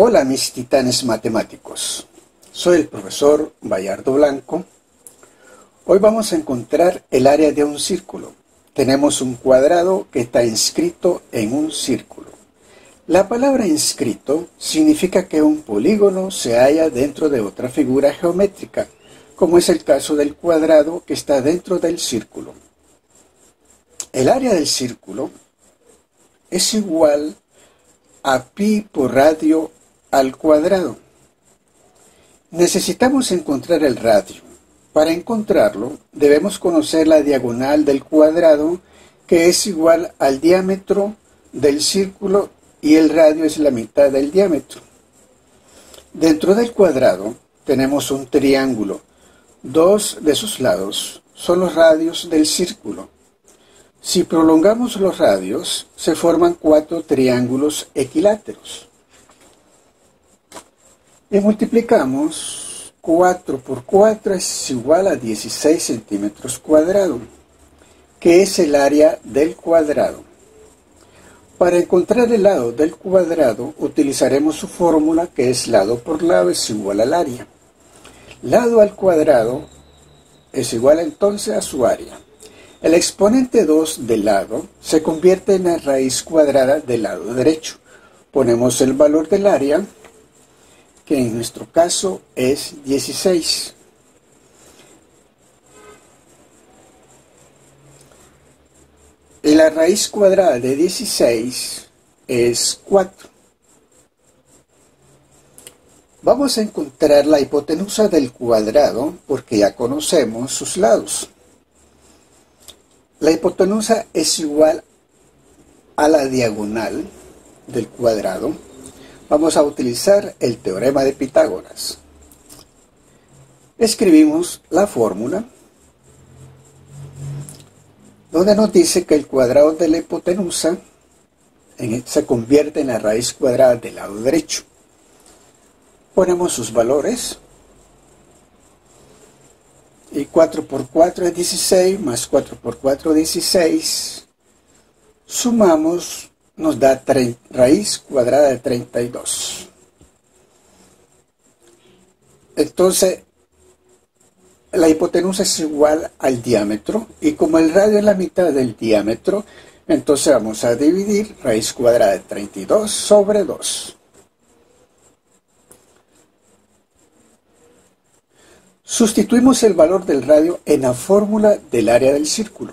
Hola mis titanes matemáticos, soy el profesor Bayardo Blanco. Hoy vamos a encontrar el área de un círculo. Tenemos un cuadrado que está inscrito en un círculo. La palabra inscrito significa que un polígono se halla dentro de otra figura geométrica, como es el caso del cuadrado que está dentro del círculo. El área del círculo es igual a pi por radio al cuadrado. Necesitamos encontrar el radio. Para encontrarlo, debemos conocer la diagonal del cuadrado, que es igual al diámetro del círculo, y el radio es la mitad del diámetro. Dentro del cuadrado tenemos un triángulo. Dos de sus lados son los radios del círculo. Si prolongamos los radios, se forman 4 triángulos equiláteros. Y multiplicamos 4 por 4 es igual a 16 centímetros cuadrados, que es el área del cuadrado. Para encontrar el lado del cuadrado, utilizaremos su fórmula, que es lado por lado es igual al área. Lado al cuadrado es igual entonces a su área. El exponente 2 del lado se convierte en la raíz cuadrada del lado derecho. Ponemos el valor del área, que en nuestro caso es 16. Y la raíz cuadrada de 16 es 4. Vamos a encontrar la hipotenusa del cuadrado porque ya conocemos sus lados. La hipotenusa es igual a la diagonal del cuadrado. Vamos a utilizar el teorema de Pitágoras. Escribimos la fórmula, donde nos dice que el cuadrado de la hipotenusa se convierte en la raíz cuadrada del lado derecho. Ponemos sus valores. Y 4 por 4 es 16, más 4 por 4 es 16. Sumamos, nos da raíz cuadrada de 32. Entonces, la hipotenusa es igual al diámetro, y como el radio es la mitad del diámetro, entonces vamos a dividir raíz cuadrada de 32 sobre 2. Sustituimos el valor del radio en la fórmula del área del círculo.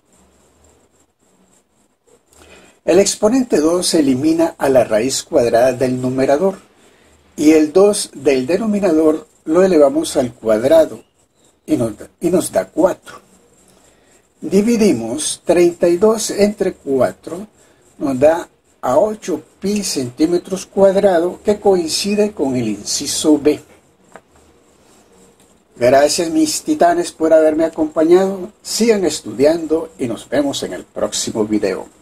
El exponente 2 se elimina a la raíz cuadrada del numerador, y el 2 del denominador lo elevamos al cuadrado y nos da 4. Dividimos 32 entre 4, nos da a 8 pi centímetros cuadrados, que coincide con el inciso B. Gracias mis titanes por haberme acompañado. Sigan estudiando y nos vemos en el próximo video.